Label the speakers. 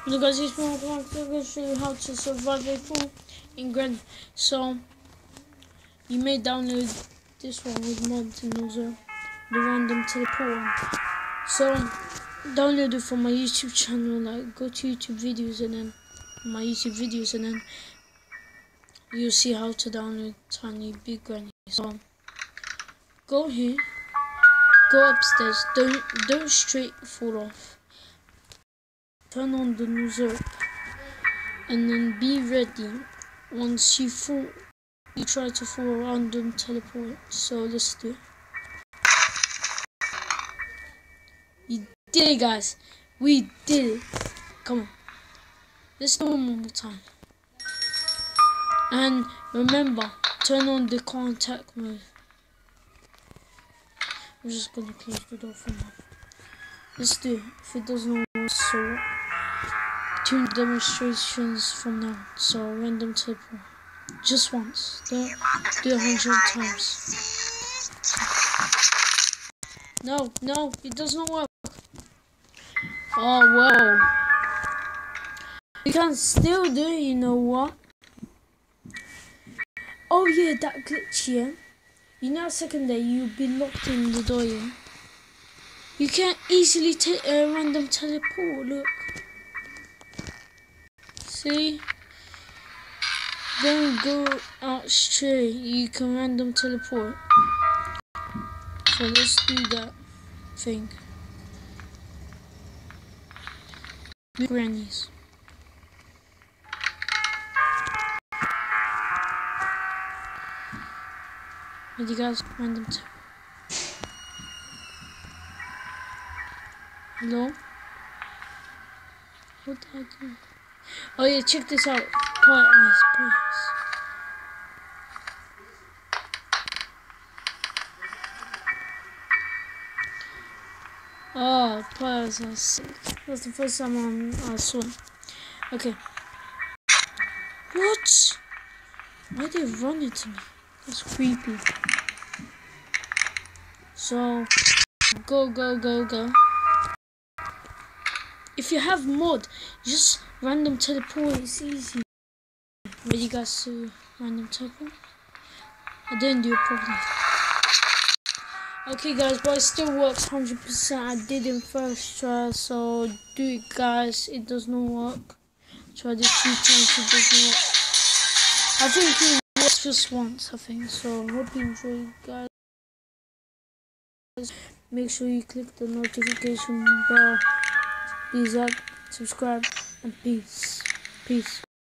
Speaker 1: Hello guys, it's me. I'm going to show you how to survive a pool in Granny. So you may download this one with mods and also the random teleport one. So download it from my YouTube channel. Like go to YouTube videos and then my YouTube videos, and then you'll see how to download Tiny Big Granny. So go here, go upstairs. Don't straight fall off. Turn on the nozzle and then be ready. Once you fall, you try to fall a random teleport. So let's do it. We did it, guys. We did it. Come on. Let's do it one more time. And remember, turn on the contact mode. I'm just gonna close the door for now. Let's do it. If it doesn't work, so 2 demonstrations from now. So random teleport. Just once. Don't do it 100 times. No, it does not work. Oh well. You can still do it, you know what? Oh yeah, that glitch, yeah. You know, second day you'll be locked in the door, yeah. You can easily take a random teleport, look. See? Don't go out straight, you can random teleport. So let's do that thing. Grannies. Ready guys, random teleport. Hello? What did I do? Oh yeah, check this out. Pie eyes. Oh, pies are sick. That's the first time I saw it. Okay. What? Why they run into me? That's creepy. So, go. If you have mod, just random teleport. It's easy. Ready guys to random teleport? I didn't do it properly. Okay guys, but it still works 100%. I did it first try, so do it guys. It does not work. Try this 2 times, it does not work. I think it works just once, I think. So hope you enjoy guys. Make sure you click the notification bell. Please like, subscribe, and peace.